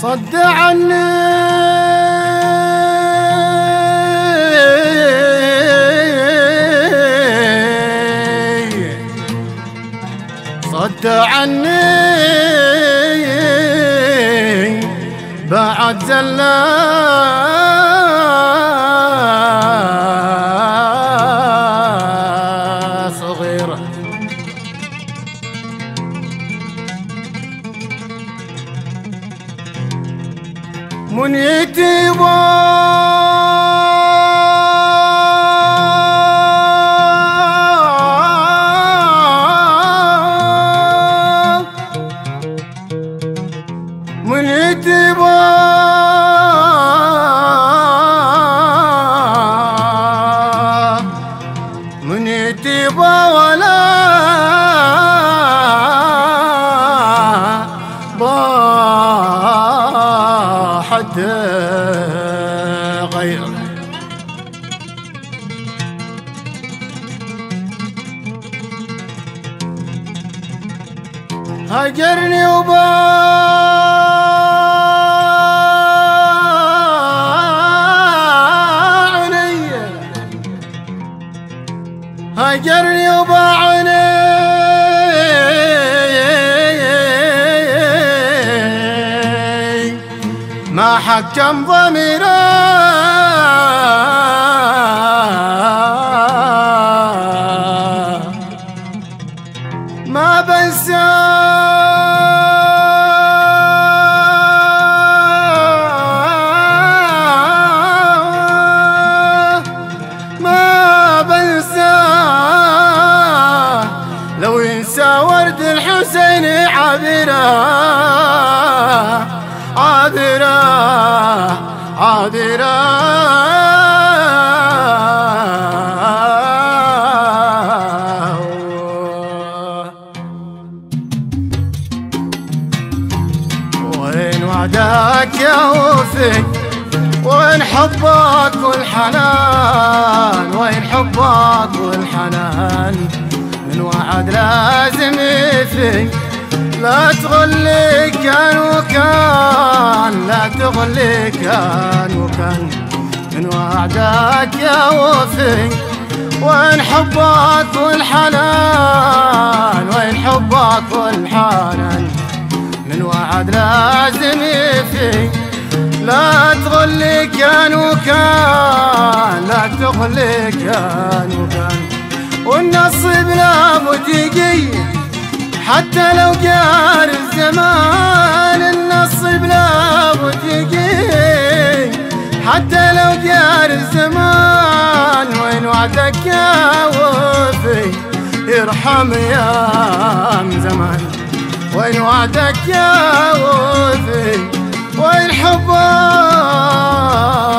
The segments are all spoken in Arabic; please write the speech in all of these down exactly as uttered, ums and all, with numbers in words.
صد عني صد عني بعد زلا صغيرة منيتي منيتي منيتي ولا حد غيره هجرني وباعني هجرني وباعني ما حكم ضميره ما بنساه ما بنساه لو ينسى ورد الحسين عابره عابره عابره وين وعدك يا وفي وين حبك والحنان وين حبك والحنان من وعد لازم يفي لا تغلي كان وكان لا تغلي كان وكان من وعدك يا وفي وين حبك والحنان وين حبك والحنان من وعد لازم يفي لا تغلي كان وكان لا تغلي كان وكان والنصيب لابد يجي حتى لو جار الزمان النصيب لابد يجي حتى لو جار الزمان وين وعدك يا وفي يرحم يا زمان وين وعدك يا وفي وين حبك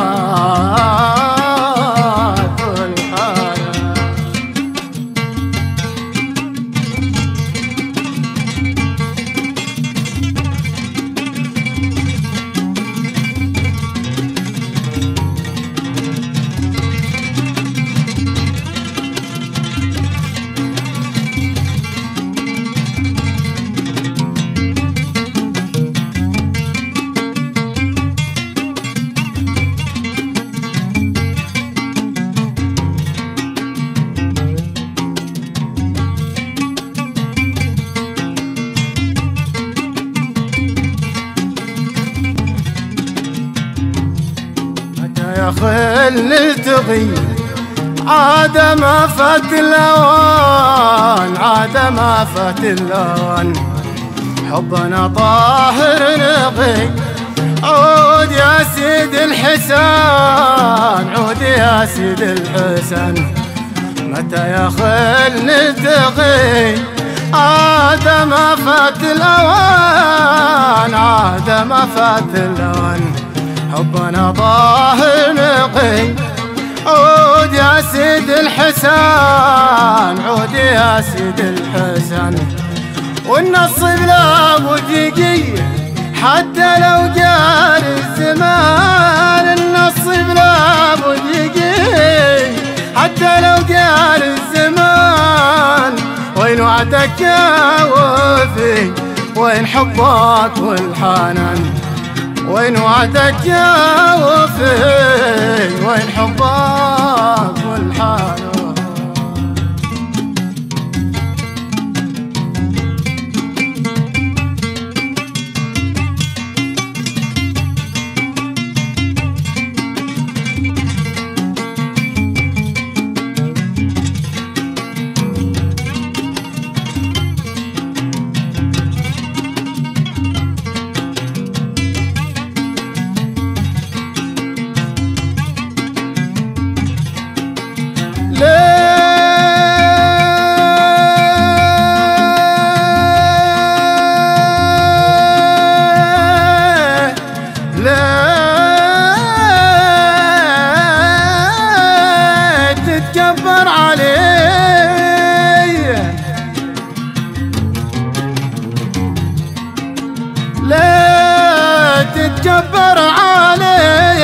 يا خل نلتقي عاد ما فات الاوان عاد ما فات الاوان حبنا طاهر نقي عود يا سيد الحسن عود يا سيد الحسن متى يا خل نلتقي عاد ما فات الاوان عاد ما فات الاوان حبنا ظاهر نقي عود يا سيد الحسن عود يا سيد الحسن والنصيب لابد يجي حتى لو جار الزمان النصيب لابد يجي حتى لو جار الزمان وين وعدك يا وفي وين حبك والحنان وين وعدك يا وفي، وين حبك والحنان. تتكبر علي، لا تتكبر علي،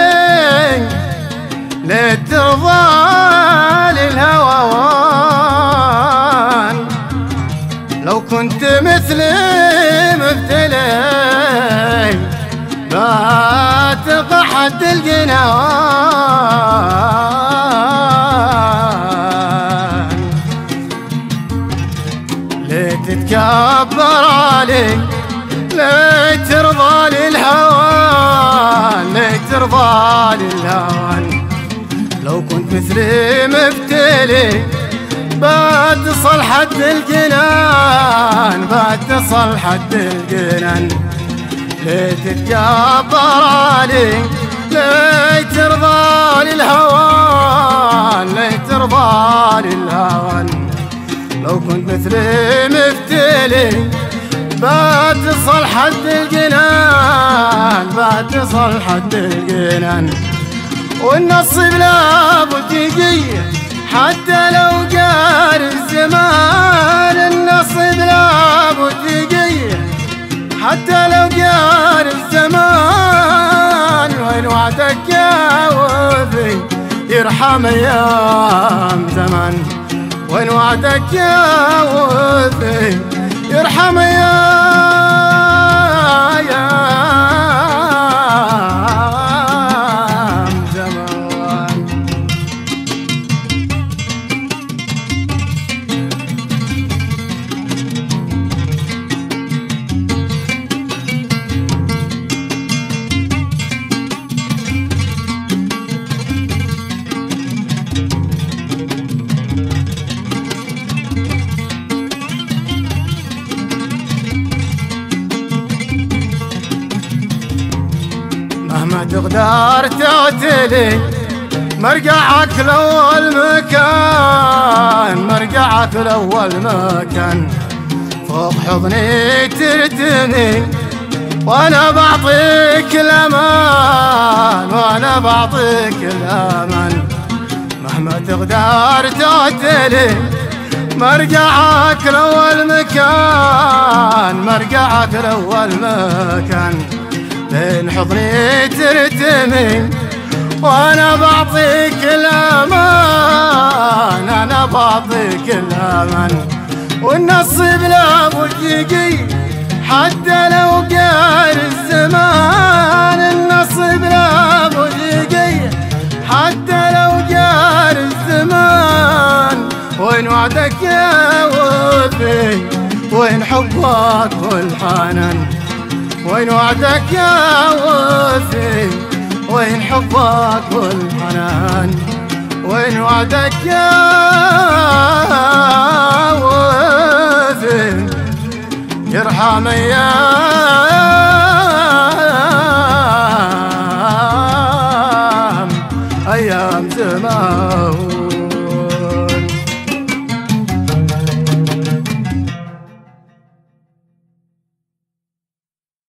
لا ترضى للهوان. لو كنت مثلي مبتلي ما تقع حد الجنان. ليه تتكبر علي، ليه ترضى للهوان، ليه ترضى للهوان. لو كنت مثلي مبتلي بعد تصل حد الجنان، بعد تصل حد الجنان. ليه تتكبر علي، ليه ترضى للهوان، ليه ترضى للهوان. لو كنت مثلي مبتلي بعد تصل حد الجنان، بعد تصل حد الجنان. والنصيب لابد يجي حتى لو جار الزمان. النصيب لابد يجي حتى لو جار الزمان. وين وعدك يا وفي يرحم ايام زمان. وين وعدك يا وفي يرحم ايام زمان. مهما تقدر تعتلي مرجعك لأول مكان، مرجعك لأول مكان. فوق حضني ترتمي وأنا بعطيك الأمان، وأنا بعطيك الأمان. مهما تقدر تعتلي مرجعك لأول مكان، مرجعك لأول مكان. بين حضني ترتمي وانا بعطيك الامان، انا بعطيك الامان. والنصيب لابد يجي حتى لو جار الزمان. النصيب لابد يجي حتى لو جار الزمان. وين وعدك يا وفي، وين حبك والحنان. وين وعدك يا وفي، وين حبك والحنان. وين وعدك يا وفي يرحم ايام، ايام زمان.